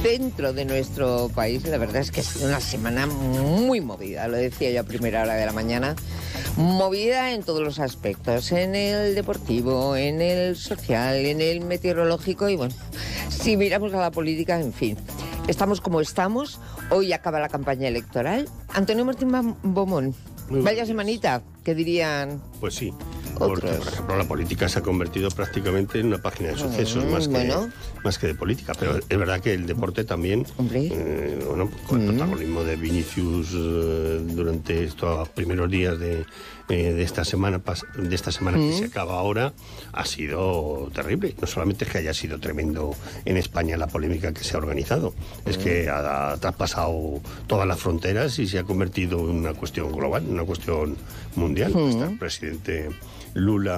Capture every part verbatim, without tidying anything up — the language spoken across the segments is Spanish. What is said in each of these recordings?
Dentro de nuestro país, la verdad es que ha sido una semana muy movida, lo decía yo a primera hora de la mañana, movida en todos los aspectos, en el deportivo, en el social, en el meteorológico y bueno, si miramos a la política, en fin, estamos como estamos, hoy acaba la campaña electoral. Antonio Martín Beaumont, vaya semanita, ¿qué dirían? Pues sí. Porque, por ejemplo, la política se ha convertido prácticamente en una página de sucesos, mm, más, que, bueno. más que de política. Pero es verdad que el deporte también, eh, bueno, con el mm. protagonismo de Vinicius eh, durante estos primeros días de, eh, de esta semana, de esta semana mm. que se acaba ahora, ha sido terrible. No solamente es que haya sido tremendo en España la polémica que se ha organizado, mm. es que ha, ha traspasado todas las fronteras y se ha convertido en una cuestión global, una cuestión mundial. Mm. Está el presidente Lula,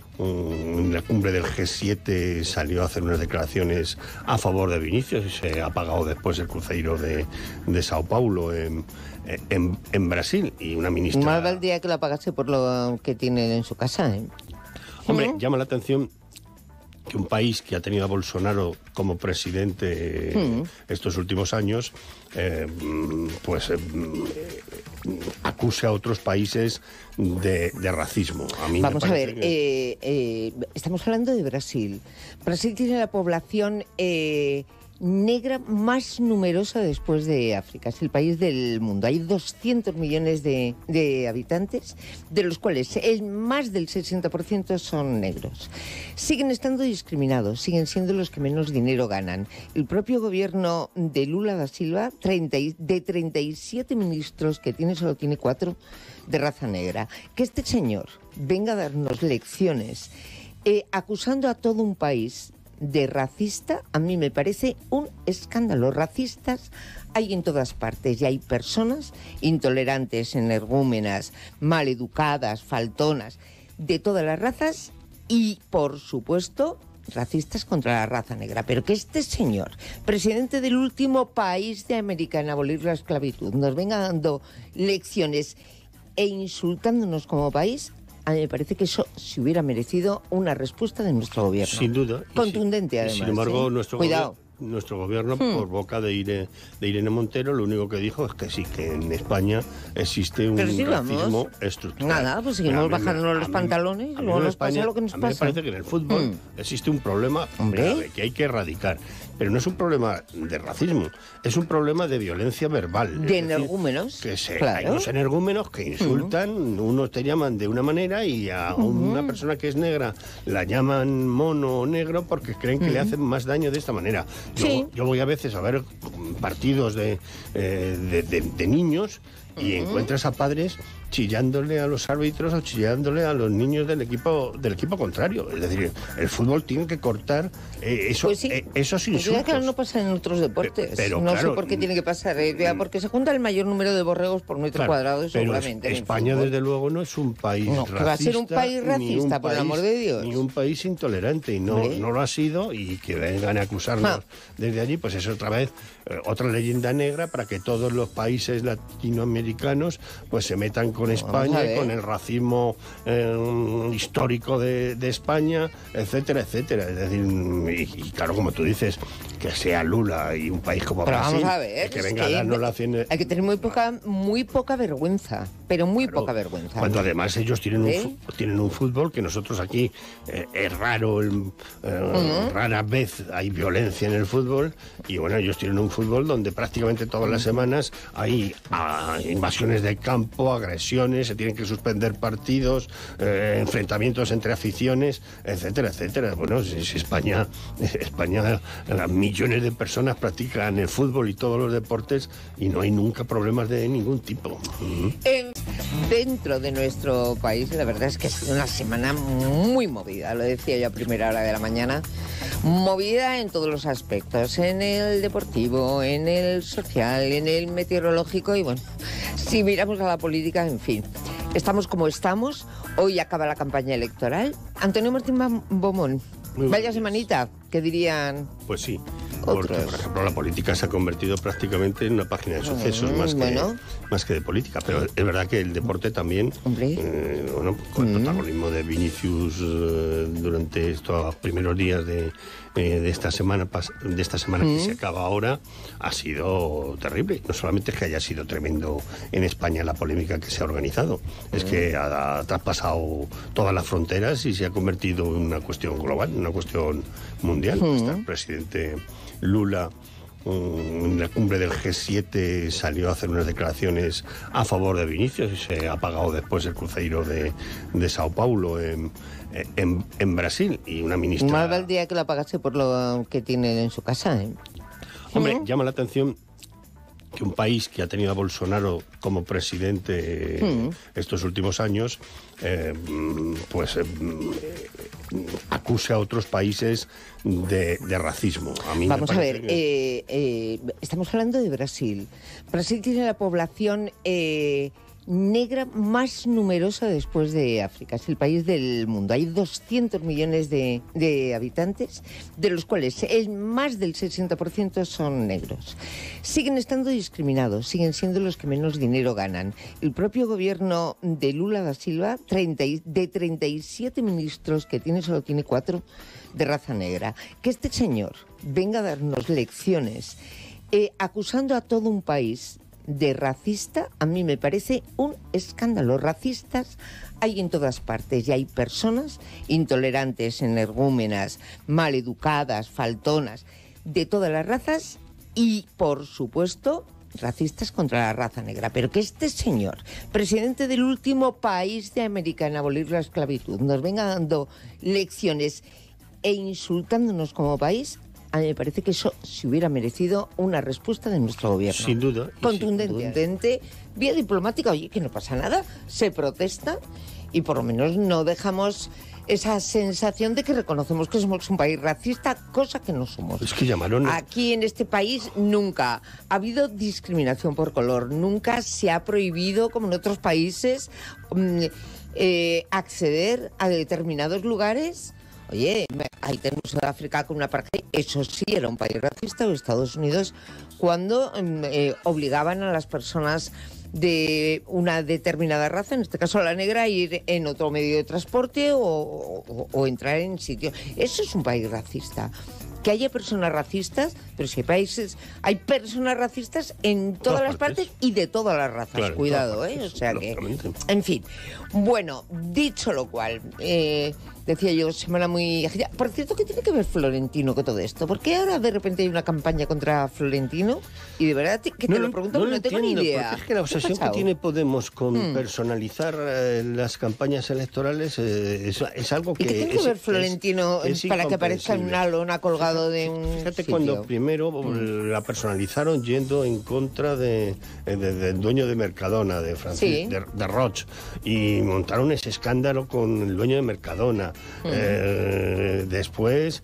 en la cumbre del G siete, salió a hacer unas declaraciones a favor de Vinicius y se ha pagado después el cruceiro de, de Sao Paulo en, en, en Brasil. Y una ministra... Más valdría que la pagase por lo que tiene en su casa, ¿eh? Hombre, ¿Mm? llama la atención que un país que ha tenido a Bolsonaro como presidente mm. estos últimos años, eh, pues eh, acuse a otros países de, de racismo. A mí Vamos me a ver, que... eh, eh, estamos hablando de Brasil. Brasil tiene la población eh, negra más numerosa después de África. Es el país del mundo. Hay doscientos millones de, de habitantes, de los cuales el más del sesenta por ciento son negros. Siguen estando discriminados, siguen siendo los que menos dinero ganan. El propio gobierno de Lula da Silva, treinta, de treinta y siete ministros que tiene, solo tiene cuatro de raza negra. Que este señor venga a darnos lecciones eh, acusando a todo un país de racista, a mí me parece un escándalo. Racistas hay en todas partes y hay personas intolerantes, energúmenas, maleducadas, faltonas, de todas las razas y, por supuesto, racistas contra la raza negra. Pero que este señor, presidente del último país de América en abolir la esclavitud, nos venga dando lecciones e insultándonos como país, a mí me parece que eso se hubiera merecido una respuesta de nuestro gobierno. Sin duda. Contundente, y, además. Y sin embargo, ¿eh? nuestro Cuidado. Gobierno, nuestro gobierno, hmm. por boca de Irene, de Irene Montero, lo único que dijo es que sí, que en España existe un sí, racismo estructural. Nada, pues seguimos bajándonos los pantalones y luego nos pasa lo que nos a mí pasa. me parece que en el fútbol hmm. existe un problema grave que hay que erradicar. Pero no es un problema de racismo, es un problema de violencia verbal. De energúmenos. Que se, claro. Hay unos energúmenos que insultan, uh-huh. unos te llaman de una manera y a uh-huh. una persona que es negra la llaman mono o negro porque creen que uh-huh. le hacen más daño de esta manera. Yo, sí. yo voy a veces a ver partidos de, eh, de, de, de niños y uh-huh. encuentras a padres chillándole a los árbitros o chillándole a los niños del equipo del equipo contrario. Es decir, el fútbol tiene que cortar eh, eso, pues sí. eh, esos insultos. Pues claro, no pasa en otros deportes. Pero, no claro, sé por qué tiene que pasar. Eh, porque se junta el mayor número de borregos por metro claro, cuadrado, seguramente. España, desde luego, no es un país no, racista. Va a ser un país racista, un por país, el amor de Dios. Ni un país intolerante. Y no, no lo ha sido. Y que vengan a acusarnos ah. desde allí, pues es otra vez eh, otra leyenda negra para que todos los países latinoamericanos pues se metan con España, con el racismo eh, histórico de, de España, etcétera, etcétera. Es decir, y, y claro, como tú dices, que sea Lula y un país como pero Brasil, vamos a ver, que venga que a darnos la cien... Hay que tener muy poca, muy poca vergüenza, pero muy claro, poca vergüenza. Cuando además ellos tienen, ¿Eh? un, tienen un fútbol que nosotros aquí eh, es raro, el, eh, uh-huh. rara vez hay violencia en el fútbol, y bueno, ellos tienen un fútbol donde prácticamente todas las semanas hay a, invasiones de campo, agresiones, se tienen que suspender partidos, eh, enfrentamientos entre aficiones, etcétera, etcétera. Bueno, si, si España, España, millones de personas practican el fútbol y todos los deportes y no hay nunca problemas de ningún tipo. Uh-huh. eh, dentro de nuestro país, la verdad es que ha sido una semana muy movida, lo decía yo a primera hora de la mañana, movida en todos los aspectos, en el deportivo, en el social, en el meteorológico y bueno, si miramos a la política, en fin. Estamos como estamos, hoy acaba la campaña electoral. Antonio Martín Beaumont, vaya semanita, ¿qué dirían? Pues sí. otros. Porque, por ejemplo, la política se ha convertido prácticamente en una página de sucesos mm, más, que, bueno. más que de política. Pero es verdad que el deporte también, eh, bueno, con el mm. protagonismo de Vinicius eh, durante estos primeros días de, eh, de esta semana, de esta semana mm. que se acaba ahora, ha sido terrible. No solamente es que haya sido tremendo en España la polémica que se ha organizado, mm. es que ha, ha traspasado todas las fronteras y se ha convertido en una cuestión global, una cuestión mundial. Mm. Hasta el presidente Lula en la cumbre del G siete salió a hacer unas declaraciones a favor de Vinicius y se ha pagado después el cruceiro de, de Sao Paulo en, en, en Brasil. Y una ministra... Más valdría que la pagase por lo que tiene en su casa, ¿eh? Hombre, ¿Mm? llama la atención que un país que ha tenido a Bolsonaro como presidente mm. estos últimos años, eh, pues eh, acuse a otros países de, de racismo. A mí Vamos me a ver, que... eh, eh, estamos hablando de Brasil. Brasil tiene la población eh, negra más numerosa después de África. Es el país del mundo. Hay doscientos millones de, de habitantes, de los cuales el más del sesenta por ciento son negros. Siguen estando discriminados, siguen siendo los que menos dinero ganan. El propio gobierno de Lula da Silva, treinta, de treinta y siete ministros que tiene, solo tiene cuatro de raza negra. Que este señor venga a darnos lecciones eh, acusando a todo un país de racista, a mí me parece un escándalo. Racistas hay en todas partes y hay personas intolerantes, energúmenas, maleducadas, faltonas, de todas las razas y, por supuesto, racistas contra la raza negra. Pero que este señor, presidente del último país de América en abolir la esclavitud, nos venga dando lecciones e insultándonos como país, a mí me parece que eso se hubiera merecido una respuesta de nuestro gobierno. Sin duda. Contundente, vía diplomática. Oye, que no pasa nada, se protesta y por lo menos no dejamos esa sensación de que reconocemos que somos un país racista, cosa que no somos. Es que llamaron... Aquí en este país nunca ha habido discriminación por color, nunca se ha prohibido, como en otros países, eh, acceder a determinados lugares. Oye, ahí tenemos Sudáfrica con una apartheid, eso sí era un país racista, o Estados Unidos, cuando eh, obligaban a las personas de una determinada raza, en este caso la negra, a ir en otro medio de transporte o, o, o entrar en sitio. Eso es un país racista. Que haya personas racistas, pero si hay países, hay personas racistas en todas, todas las partes. partes y de todas las razas, claro, cuidado, ¿eh? O sea que, en fin. Bueno, dicho lo cual, eh, decía yo, semana muy agitada. Por cierto, ¿qué tiene que ver Florentino con todo esto? ¿Por qué ahora de repente hay una campaña contra Florentino? Y de verdad que te no, lo pregunto, no, no, no tengo entiendo, ni idea. Porque es que la obsesión que tiene Podemos con hmm. personalizar eh, las campañas electorales eh, es, es algo que... ¿Y qué tiene que ver Florentino es, es para que aparezca en una lona colgado de un Fíjate sitio? Cuando primero hmm. la personalizaron yendo en contra de, de, de, del dueño de Mercadona, de Francis, sí. de, de Roche, y montaron ese escándalo con el dueño de Mercadona. Hmm. Eh, después,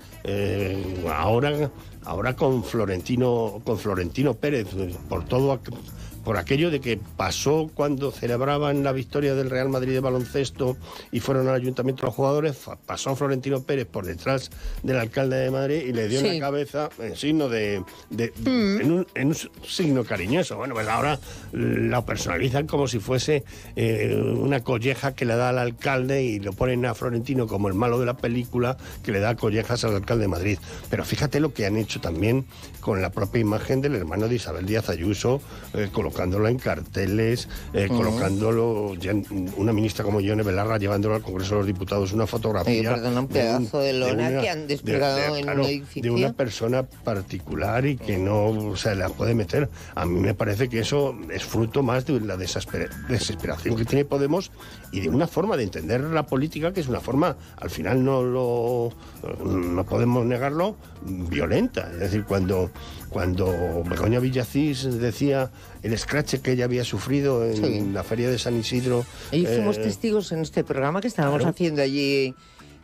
eh, ahora... Ahora con Florentino, con Florentino Pérez, por todo, por aquello de que pasó cuando celebraban la victoria del Real Madrid de baloncesto y fueron al ayuntamiento los jugadores, pasó Florentino Pérez por detrás del alcalde de Madrid y le dio sí. en la cabeza en signo de, de mm. en, un, en un signo cariñoso. Bueno, pues ahora la personalizan como si fuese eh, una colleja que le da al alcalde y lo ponen a Florentino como el malo de la película que le da collejas al alcalde de Madrid. Pero fíjate lo que han hecho también con la propia imagen del hermano de Isabel Díaz Ayuso, eh, colocándolo en carteles, eh, uh-huh. colocándolo, ya, una ministra como Yone Belarra llevándolo al Congreso de los Diputados, una fotografía... Oye, perdona, un pedazo de, un, de lona de una, que han desplegado de, de, en claro, un edificio. De una persona particular y que no se la puede meter. A mí me parece que eso es fruto más de la desesperación que tiene Podemos y de una forma de entender la política que es una forma, al final no lo no podemos negarlo, violenta. Es decir, cuando, cuando Begoña Villacís decía el escrache que ella había sufrido en sí. la feria de San Isidro... Y fuimos eh, testigos en este programa que estábamos claro. haciendo allí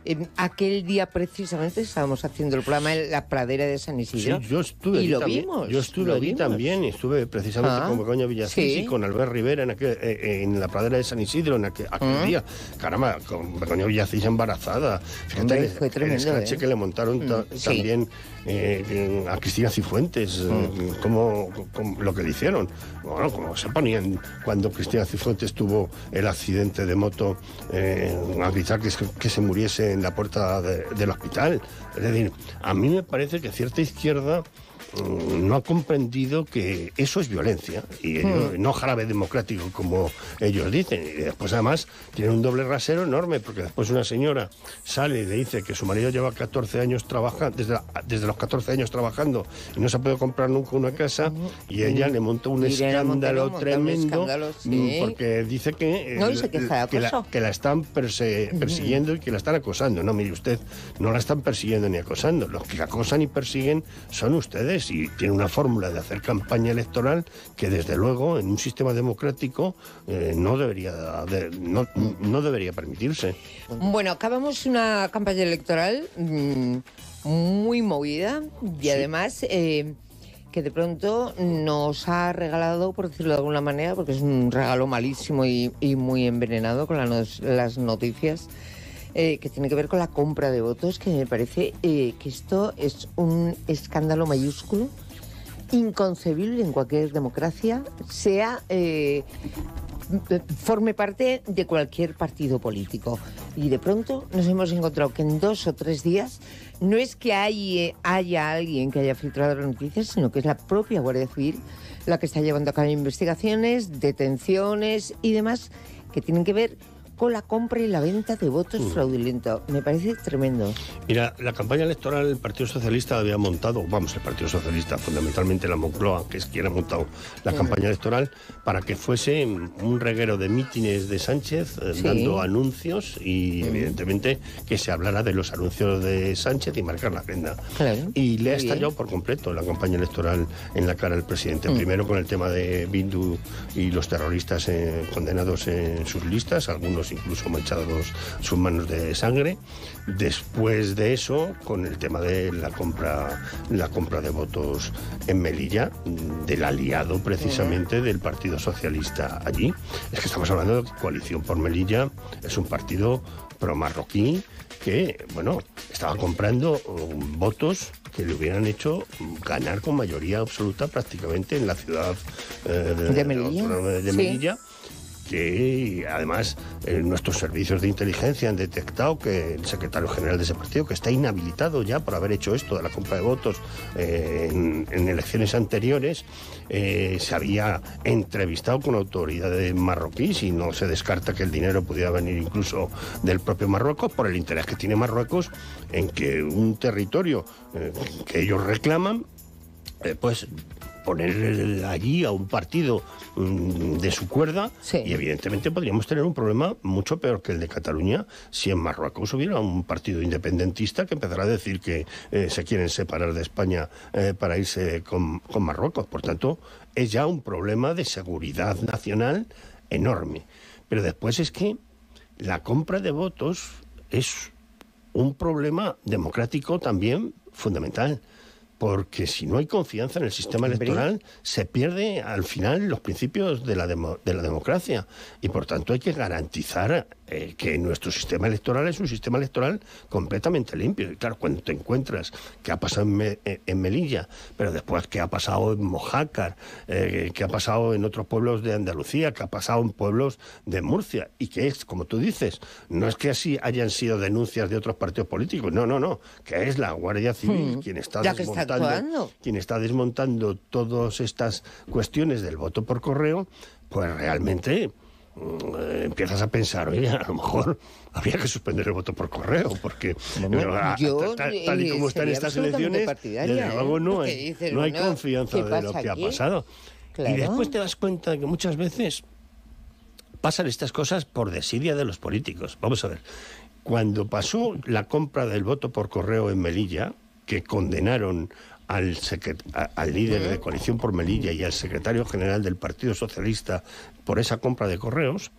Eh, aquel día precisamente estábamos haciendo el programa en la pradera de San Isidro. Sí, yo estuve y lo también, vimos. Yo estuve lo allí vimos. también, y estuve precisamente ah, con Begoña Villacís ¿sí? y con Albert Rivera en, aquel, eh, en la pradera de San Isidro en aquel, aquel ¿Ah? día. Caramba, con Begoña Villacís embarazada. Fíjate, Hombre, fue tremendo, el escrache ¿eh? que le montaron ta, mm, también sí. eh, a Cristina Cifuentes, mm. eh, como, como lo que le hicieron. Bueno, como se ponían cuando Cristina Cifuentes tuvo el accidente de moto eh, a gritar que, que se muriese en la puerta de, del hospital. Es decir, a mí me parece que cierta izquierda no ha comprendido que eso es violencia y hmm. no jarabe democrático como ellos dicen. Y después además tiene un doble rasero enorme, porque después una señora sale y le dice que su marido lleva catorce años trabajando, desde, desde los catorce años trabajando y no se ha podido comprar nunca una casa, y ella le montó un Irene escándalo Montero, tremendo un escándalo, sí. porque dice que, no, el, que, que, la, que la están perse, persiguiendo y que la están acosando. No, mire usted, no la están persiguiendo ni acosando. Los que acosan y persiguen son ustedes, y tiene una fórmula de hacer campaña electoral que desde luego en un sistema democrático eh, no debería de, no, no debería permitirse. Bueno, acabamos una campaña electoral mmm, muy movida y sí. además eh, que de pronto nos ha regalado, por decirlo de alguna manera, porque es un regalo malísimo y, y muy envenenado con la nos, las noticias, Eh, que tiene que ver con la compra de votos, que me parece eh, que esto es un escándalo mayúsculo, inconcebible en cualquier democracia, sea eh, forme parte de cualquier partido político. Y de pronto nos hemos encontrado que en dos o tres días no es que hay, haya alguien que haya filtrado las noticias, sino que es la propia Guardia Civil la que está llevando a cabo investigaciones, detenciones y demás que tienen que ver con la compra y la venta de votos uh. fraudulentos. Me parece tremendo. Mira, la campaña electoral del Partido Socialista había montado, vamos, el Partido Socialista, fundamentalmente la Moncloa, que es quien ha montado la uh. campaña electoral, para que fuese un reguero de mítines de Sánchez, sí. dando anuncios y, uh. evidentemente, que se hablara de los anuncios de Sánchez y marcar la agenda. Claro. Y le ha estallado por completo la campaña electoral en la cara al presidente. Uh. Primero con el tema de Bildu y los terroristas eh, condenados en sus listas, algunos incluso manchados sus manos de sangre. Después de eso, con el tema de la compra, la compra de votos en Melilla, del aliado precisamente del Partido Socialista allí. Es que estamos hablando de que Coalición por Melilla es un partido pro-marroquí que, bueno, estaba comprando um, votos que le hubieran hecho ganar con mayoría absoluta prácticamente en la ciudad eh, de, de Melilla. De, de Melilla. Sí. Que además eh, nuestros servicios de inteligencia han detectado que el secretario general de ese partido, que está inhabilitado ya por haber hecho esto de la compra de votos eh, en, en elecciones anteriores, eh, se había entrevistado con autoridades marroquíes y no se descarta que el dinero pudiera venir incluso del propio Marruecos, por el interés que tiene Marruecos en que un territorio eh, que ellos reclaman, eh, pues poner allí a un partido mmm, de su cuerda, sí. y evidentemente podríamos tener un problema mucho peor que el de Cataluña si en Marruecos hubiera un partido independentista que empezara a decir que eh, se quieren separar de España eh, para irse con, con Marruecos. Por tanto, es ya un problema de seguridad nacional enorme. Pero después es que la compra de votos es un problema democrático también fundamental. Porque si no hay confianza en el sistema electoral, se pierde al final los principios de la, demo, de la democracia. Y por tanto hay que garantizar eh, que nuestro sistema electoral es un sistema electoral completamente limpio. Y claro, cuando te encuentras que ha pasado en, Me, en Melilla, pero después que ha pasado en Mojácar, eh, que ha pasado en otros pueblos de Andalucía, que ha pasado en pueblos de Murcia, y que es, como tú dices, no es que así hayan sido denuncias de otros partidos políticos, no, no, no, que es la Guardia Civil hmm. quien está desmontando quien está desmontando todas estas cuestiones del voto por correo, pues realmente eh, empiezas a pensar, oye, a lo mejor habría que suspender el voto por correo, porque bueno, a, yo, tal, tal y como están estas elecciones, desde luego ¿eh? no hay, dices, no hay bueno, confianza de lo que aquí? ha pasado. Claro. Y después te das cuenta de que muchas veces pasan estas cosas por desidia de los políticos. Vamos a ver, cuando pasó la compra del voto por correo en Melilla, que condenaron al, al líder de Coalición por Melilla y al secretario general del Partido Socialista por esa compra de correos,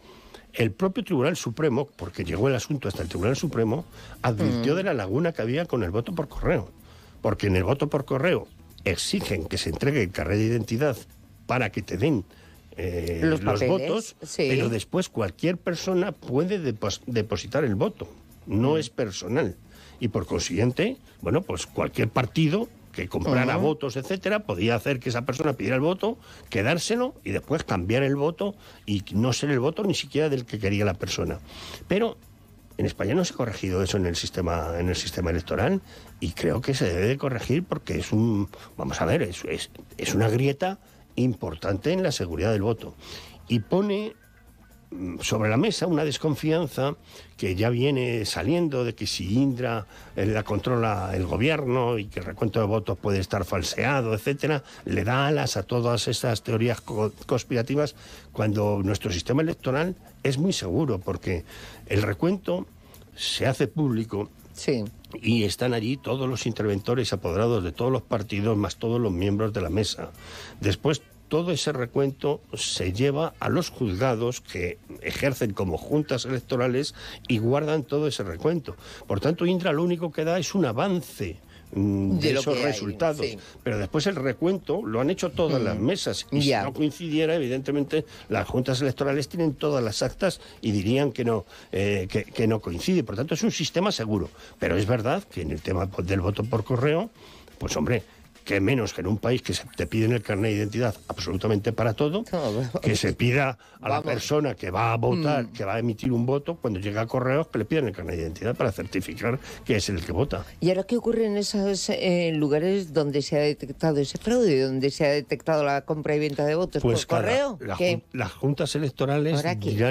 El propio Tribunal Supremo, porque llegó el asunto hasta el Tribunal Supremo, advirtió mm. de la laguna que había con el voto por correo. Porque en el voto por correo exigen que se entregue el carnet de identidad para que te den eh, los, los votos, sí. pero después cualquier persona puede depos depositar el voto. No mm. es personal. Y por consiguiente, bueno, pues cualquier partido que comprara uh-huh. votos, etcétera, podía hacer que esa persona pidiera el voto, quedárselo y después cambiar el voto y no ser el voto ni siquiera del que quería la persona. Pero en España no se ha corregido eso en el sistema, en el sistema electoral y creo que se debe de corregir porque es un, vamos a ver, es, es, es una grieta importante en la seguridad del voto. Y pone sobre la mesa una desconfianza que ya viene saliendo de que si Indra eh, la controla el gobierno y que el recuento de votos puede estar falseado, etcétera, le da alas a todas esas teorías co conspirativas cuando nuestro sistema electoral es muy seguro porque el recuento se hace público. Sí. Y están allí todos los interventores apoderados de todos los partidos más todos los miembros de la mesa. Después todo ese recuento se lleva a los juzgados que ejercen como juntas electorales y guardan todo ese recuento. Por tanto, Indra lo único que da es un avance mm, de, de esos resultados. Hay, sí. Pero después el recuento lo han hecho todas mm. las mesas. Y yeah. si no coincidiera, evidentemente, las juntas electorales tienen todas las actas y dirían que no, eh, que, que no coincide. Por tanto, es un sistema seguro. Pero es verdad que en el tema del voto por correo, pues hombre, que menos que en un país que se te piden el carnet de identidad absolutamente para todo, que se pida a Vamos. la persona que va a votar, mm. que va a emitir un voto, cuando llega a correos, que le pidan el carnet de identidad para certificar que es el que vota. ¿Y ahora qué ocurre en esos eh, lugares donde se ha detectado ese fraude, donde se ha detectado la compra y venta de votos pues por cada, correo? La, las juntas electorales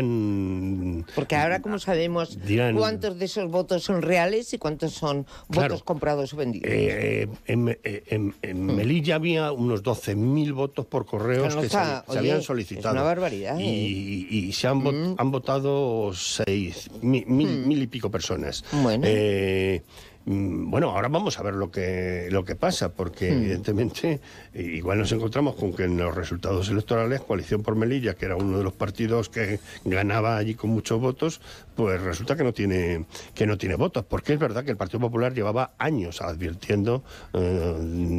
dirán... Porque ahora, ¿cómo sabemos dirán, cuántos de esos votos son reales y cuántos son claro, votos comprados o vendidos? Eh, en, en, en Melilla había unos doce mil votos por correos no que está, se, oye, se habían solicitado. Es una barbaridad. Y, y, y se han, mm. han votado seis, mil, mil, mm. mil y pico personas. Bueno. Eh, Bueno, ahora vamos a ver lo que, lo que pasa, porque hmm. evidentemente igual nos encontramos con que en los resultados electorales Coalición por Melilla, que era uno de los partidos que ganaba allí con muchos votos, pues resulta que no tiene, que no tiene votos, porque es verdad que el Partido Popular llevaba años advirtiendo eh,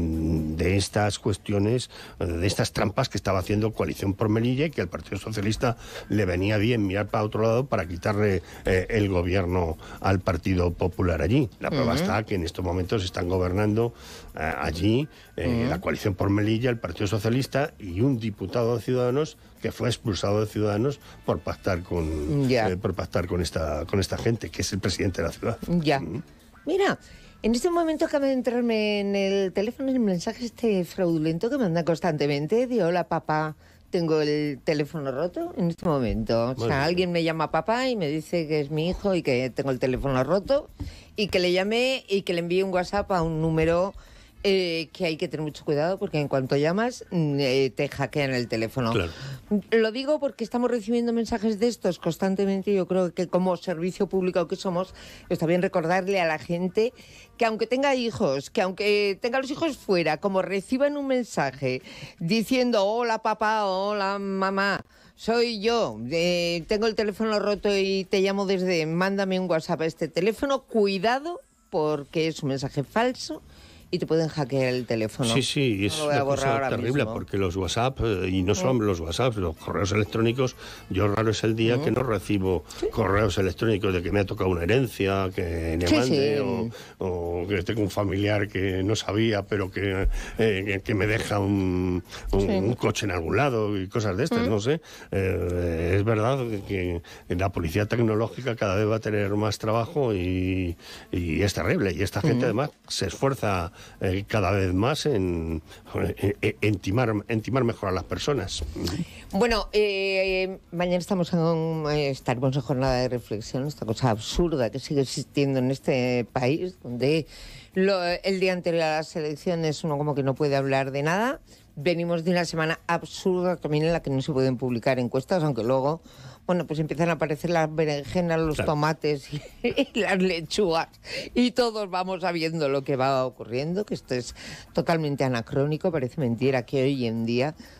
de estas cuestiones, de estas trampas que estaba haciendo Coalición por Melilla y que al Partido Socialista le venía bien mirar para otro lado para quitarle eh, el gobierno al Partido Popular allí. La prueba uh-huh. está que en estos momentos están gobernando eh, allí eh, uh-huh. la Coalición por Melilla, el Partido Socialista y un diputado de Ciudadanos que fue expulsado de Ciudadanos por pactar con, yeah. eh, por pactar con esta, con esta gente, que es el presidente de la ciudad. Ya. Yeah. Uh-huh. Mira, en este momento acaba de entrarme en el teléfono el mensaje este fraudulento que me manda constantemente de hola papá, tengo el teléfono roto en este momento. O sea, bueno, alguien me llama papá y me dice que es mi hijo y que tengo el teléfono roto y que le llame y que le envíe un WhatsApp a un número eh, que hay que tener mucho cuidado porque en cuanto llamas eh, te hackean el teléfono. Claro. Lo digo porque estamos recibiendo mensajes de estos constantemente y yo creo que como servicio público que somos está bien recordarle a la gente que aunque tenga hijos, que aunque tenga los hijos fuera, como reciban un mensaje diciendo hola papá, hola mamá, soy yo, eh, tengo el teléfono roto y te llamo desde, mándame un WhatsApp a este teléfono, cuidado porque es un mensaje falso y te pueden hackear el teléfono. Sí, sí, es una cosa terrible mismo. Porque los WhatsApp, eh, y no solo los WhatsApp, los correos electrónicos, yo raro es el día mm. que no recibo ¿Sí? correos electrónicos de que me ha tocado una herencia, que me sí, mande, sí. O, o que tengo un familiar que no sabía, pero que, eh, que me deja un, un, sí. un coche en algún lado y cosas de estas, mm. no sé. Eh, es verdad que la policía tecnológica cada vez va a tener más trabajo y, y es terrible. Y esta gente mm. además se esfuerza Eh, cada vez más en, en, en, timar, en timar mejor a las personas. Bueno, eh, mañana estamos en, eh, estaremos en jornada de reflexión, esta cosa absurda que sigue existiendo en este país, donde lo, el día anterior a las elecciones uno como que no puede hablar de nada. Venimos de una semana absurda también en la que no se pueden publicar encuestas, aunque luego, bueno, pues empiezan a aparecer las berenjenas, los claro. tomates y, y las lechugas y todos vamos sabiendo lo que va ocurriendo, que esto es totalmente anacrónico, parece mentira que hoy en día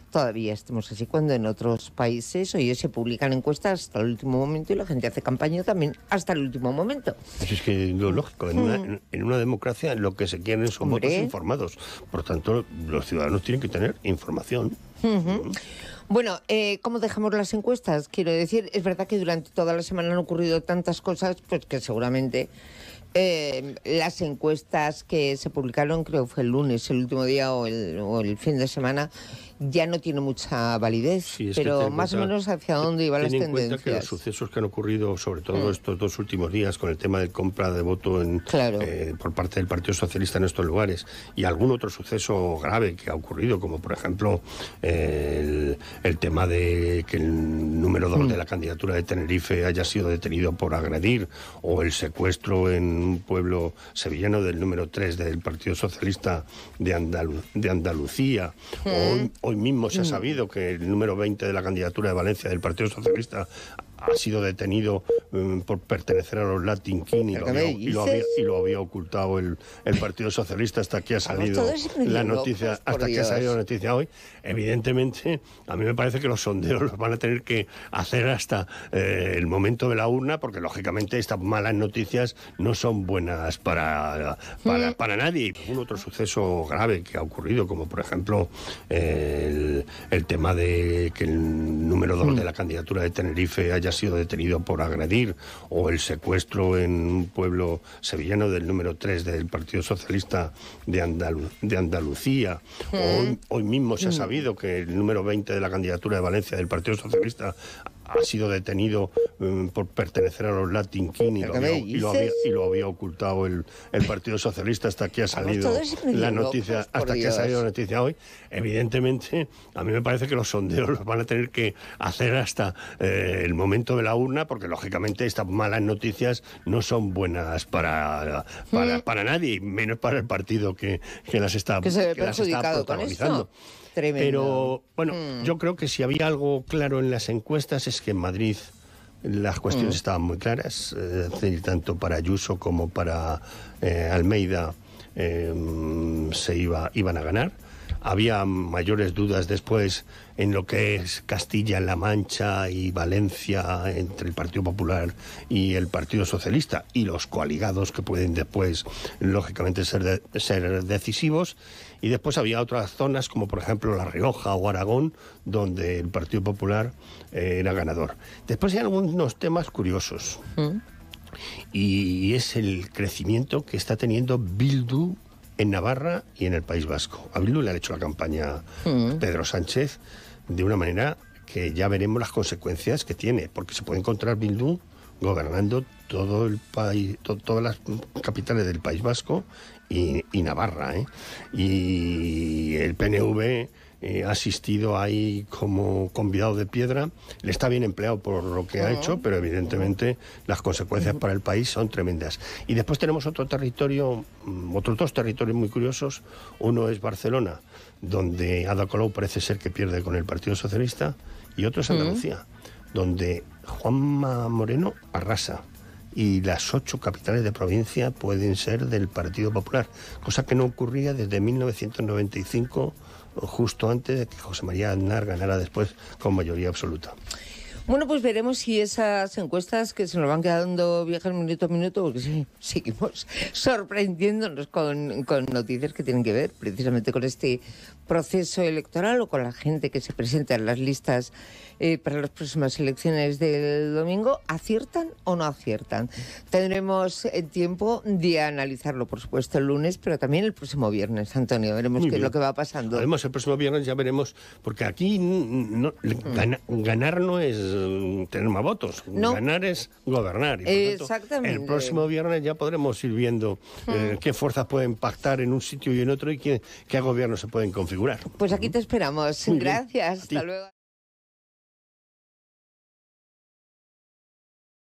todavía estemos así, cuando en otros países, oye, se publican encuestas hasta el último momento y la gente hace campaña también hasta el último momento. Pues es que lo lógico, en, mm. una, en una democracia lo que se quieren son Hombre. votos informados. Por tanto, los ciudadanos tienen que tener información. Uh-huh. Mm. Bueno, eh, ¿cómo dejamos las encuestas? Quiero decir, es verdad que durante toda la semana han ocurrido tantas cosas, pues que seguramente eh, las encuestas que se publicaron, creo que fue el lunes, el último día o el, o el fin de semana, ya no tiene mucha validez, sí, pero más cuenta, o menos hacia dónde iban las tendencias. Ten en cuenta que los sucesos que han ocurrido, sobre todo mm. estos dos últimos días, con el tema de compra de voto en, claro. eh, por parte del Partido Socialista en estos lugares, y algún otro suceso grave que ha ocurrido, como por ejemplo eh, el, el tema de que el número dos mm. de la candidatura de Tenerife haya sido detenido por agredir, o el secuestro en un pueblo sevillano del número tres del Partido Socialista de, Andalu de Andalucía, mm. o Hoy mismo se ha sabido que el número veinte de la candidatura de Valencia del Partido Socialista ha sido detenido um, por pertenecer a los Latin King y lo, había, y, lo había, y lo había ocultado el, el Partido Socialista hasta que ha salido la noticia, locos, hasta que ha salido la noticia hoy. Evidentemente, a mí me parece que los sondeos los van a tener que hacer hasta eh, el momento de la urna, porque lógicamente estas malas noticias no son buenas para, para, mm. para nadie. Un otro suceso grave que ha ocurrido, como por ejemplo eh, el, el tema de que el número dos mm. de la candidatura de Tenerife haya sido detenido por agredir, o el secuestro en un pueblo sevillano del número tres del Partido Socialista de, Andalu de Andalucía. Mm. Hoy, hoy mismo se ha sabido que el número veinte de la candidatura de Valencia del Partido Socialista ha sido detenido um, por pertenecer a los Latin King y lo, había, y, lo había, y lo había ocultado el, el Partido Socialista hasta que ha salido la noticia, hasta que ha salido la noticia hoy. Evidentemente, a mí me parece que los sondeos los van a tener que hacer hasta eh, el momento de la urna, porque lógicamente estas malas noticias no son buenas para, para, mm. para nadie, menos para el partido que, que las está, que se que las está protagonizando. Tremendo. Pero, bueno, mm. yo creo que si había algo claro en las encuestas es que en Madrid las cuestiones mm. estaban muy claras, eh, tanto para Ayuso como para eh, Almeida eh, se iba, iban a ganar. Había mayores dudas después en lo que es Castilla-La Mancha y Valencia, entre el Partido Popular y el Partido Socialista, y los coaligados que pueden después, lógicamente, ser, de, ser decisivos. Y después había otras zonas, como por ejemplo La Rioja o Aragón, donde el Partido Popular eh, era ganador. Después hay algunos temas curiosos. ¿Mm? Y es el crecimiento que está teniendo Bildu en Navarra y en el País Vasco. A Bildu le ha hecho la campaña mm. Pedro Sánchez de una manera que ya veremos las consecuencias que tiene, porque se puede encontrar Bildu gobernando todo el país, to, todas las capitales del País Vasco y, y Navarra, ¿eh? Y el P N V eh, ha asistido ahí como convidado de piedra. Le está bien empleado por lo que ha hecho, pero evidentemente las consecuencias para el país son tremendas. Y después tenemos otro territorio, otros dos territorios muy curiosos. Uno es Barcelona, donde Ada Colau parece ser que pierde con el Partido Socialista, y otro es Andalucía, donde Juanma Moreno arrasa. Y las ocho capitales de provincia pueden ser del Partido Popular, cosa que no ocurría desde mil novecientos noventa y cinco, justo antes de que José María Aznar ganara después con mayoría absoluta. Bueno, pues veremos si esas encuestas que se nos van quedando viejas minuto a minuto, porque sí, seguimos sorprendiéndonos con, con noticias que tienen que ver precisamente con este proceso electoral o con la gente que se presenta en las listas eh, para las próximas elecciones del domingo. ¿Aciertan o no aciertan? Tendremos eh, tiempo de analizarlo, por supuesto, el lunes, pero también el próximo viernes, Antonio. Veremos qué es lo que va pasando. Además, el próximo viernes ya veremos, porque aquí no, mm. gana, ganar no es tener más votos, no. Ganar es gobernar. Y por Exactamente. Tanto, el próximo viernes ya podremos ir viendo eh, qué fuerzas pueden pactar en un sitio y en otro, y qué, qué gobiernos se pueden configurar. Pues aquí te esperamos. Muy Gracias. Hasta luego.